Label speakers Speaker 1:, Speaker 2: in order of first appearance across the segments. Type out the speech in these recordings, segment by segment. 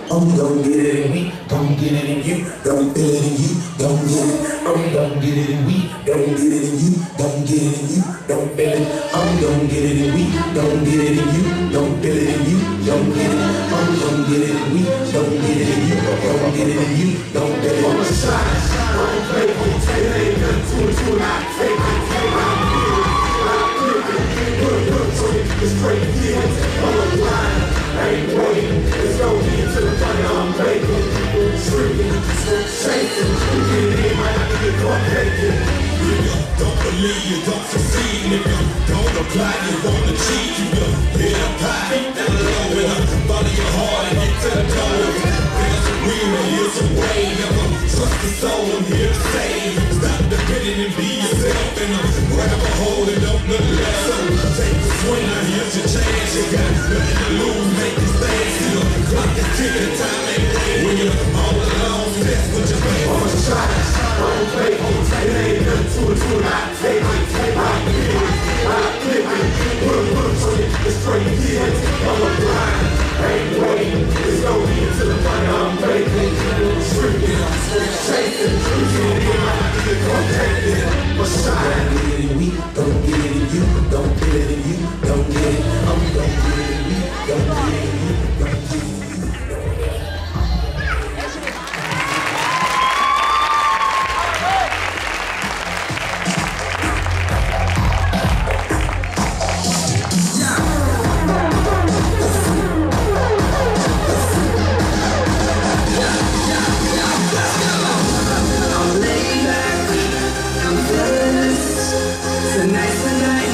Speaker 1: I'm gon' get it and we gon' get it and you gon' feel it and you gon' get it. I'm gon' get it and we gon' get it and you gon' get it and you gon' feel it. I'm gon' get it and we gon' get it and you gon' feel it and you gon' get it. I'm gon' get it and we gon' get it and you gon' get it and you gon' feel it. I'm a shot, I'm playful, it ain't nothing to it, I take it, I'm here, I flip it, put on it, it's straight deals, I'm a blind, I ain't waiting, it's gon' be to the point I'm making, shrinking, shaking, you get it in, might not get caught taking. Don't believe you don't succeed, nigga. Don't apply, you wanna cheat, you go hit up high, down low, and follow your heart and get to the goal. There's a real and here's a way, never trust the soul, I'm here to save. Stop depending and be yourself, and grab a hold and don't look left. So take the swing, now here's your chance, you got nothing to lose, make this thing still. Clock is ticking, time ain't waiting. When you're all alone, that's what you're paying. I'm a shot, I'm playful, it ain't nothing to it, I take it, I get it, I flip it, put on it, it's straight deals, I'm a blind, I ain't waiting, it's gon' be to the point I'm making, shrinking, shaking, you get it in, I get it, I'm taking, my shot. Get it and we gon' get it and you gon' feel it and you gon' get it, I'm gon' get it and we gon' get it and you gon' get it.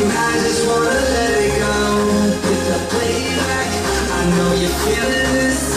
Speaker 2: Feeling this